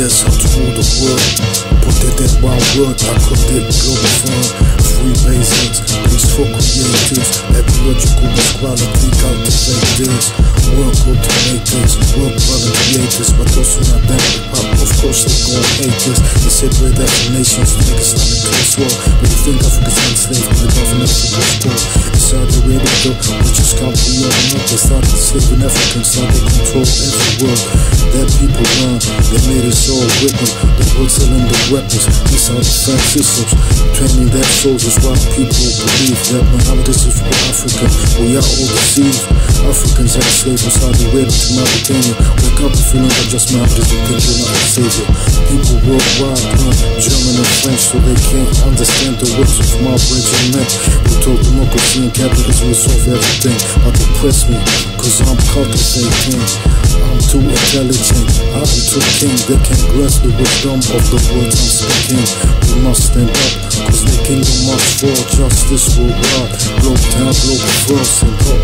ideas how to rule the world. Put it in one word, I call it Globalfirm. Free basics, peaceful creators. Ecological equality, cultivate this. Work automators, work product creators. But those who not down with pop, of course they gon' hate this. They separate nations to make Islamic class war. But you think Africa's enslaved by the government of the sport. Inside the radio, we just can't be on up. They started enslaving Africans, now they control every world. That people learn, they made us all wicked. The world selling the weapons, these are defense systems. Training their soldiers while people believe that nowadays if we're African, we are all deceived. Africans have slaves inside the way to Mauritania. Wake up and feeling that just Mohammedans and think you're not a savior. People worldwide learn German and French so they can't understand the words of my regiment. We told democracy and capitalism will solve everything, but they press me, cause I'm cultivating. I'm too intelligent, I'm too king. They can't grasp the wisdom of the words I'm speaking. We must stand up, cause the kingdom must fall. Justice will rise, Globetown, Globalfirm, stand up.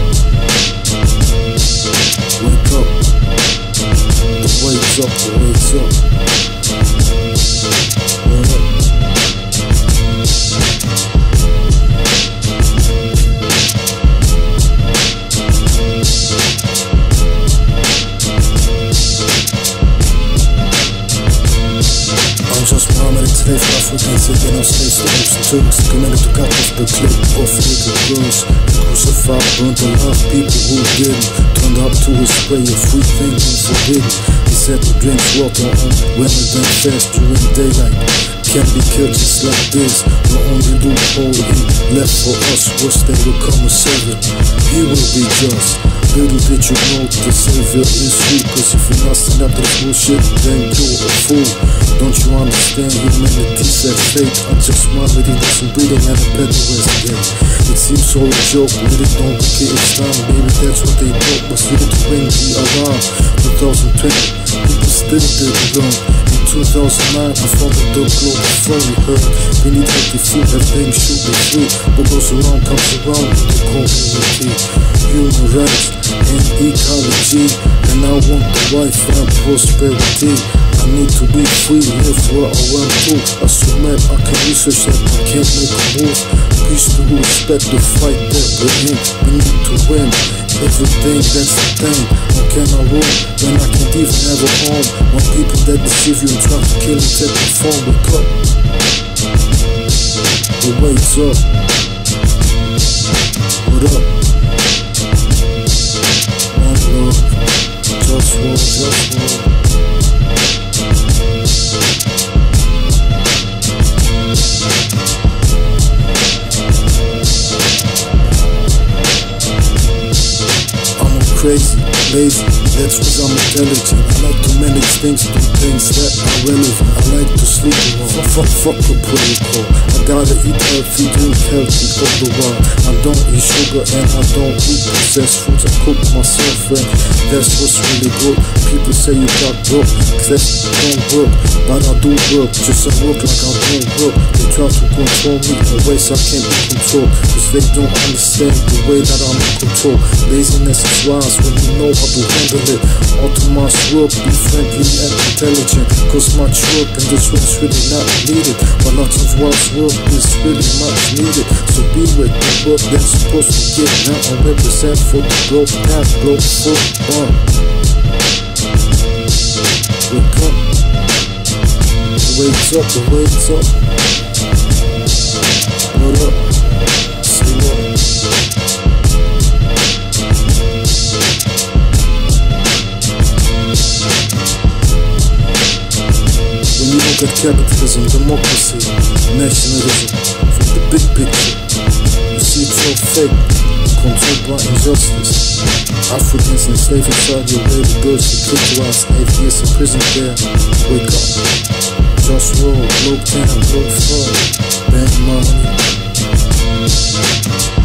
Wake up, the wake's up, the wake's up. Wake up. Just Muhammad and today for Africans taking our slaves to Arabs and Turks. Committed to cut off the clip of little girls. Crucified, burnt alive, people who didn't. Turned up to his prayer, free thinking forbidden. He said to drink water on women then fast during daylight. Can't be killed just like this. The only loophole he left for us was they will come a savior. He will be just. Little did you know the savior is who. Cause if you're not standing up to this bullshit, then you're a fool. Don't you understand humanity's at fate? I just want it with some breathing and a better rest again. It seems all a joke, really don't care Islam. Maybe that's what they thought, but still to bring the alarm. 2020, people still didn't learn. In 2009, I founded the Globalfirm, you heard. We need healthy food, everything should be free. What goes around comes around with the community. Human rights and ecology, and I want the wife and prosperity. I need to be free, live where I want to. Assume that I can research that I can't make a move. Peace to respect the fight that we're in. We need to win everything, that's the thing. How can I rule when I can't even have a home? When people that deceive you and try to kill and take the phone. Wake up, the wake's up. What up? One love, JustWar, JustWar. Crazy, lazy, that's cause I'm intelligent. I like to manage things, do things that are relevant. I like to sleep alone, fuck the protocol. I gotta eat healthy, drink healthy all the while. I don't eat sugar and I don't eat processed foods. I cook myself and that's what's really good. People say you got broke, cause that don't work. But I do work, just I work like I don't work. They try to control me in ways I can't be controlled, cause they don't understand the way that I'm in control. Laziness is wise when you know how to handle it. Optimize work, be friendly and intelligent. Cause much work in this world is really not needed, but lots of wise work is really much needed. So be with the work that's supposed to get now and represent for the Globetown, Globalfirm. Wake up, the wake's up, the wake's up. What up? Say what? When you look at capitalism, democracy, nationalism, from the big picture, you see it's all fake, controlled by injustice. Africans enslaved in Saudi Arabia, girls decriminalized, 8 years in prison there. Wake up, JustWar, Globetown, Globalfirm, bank money.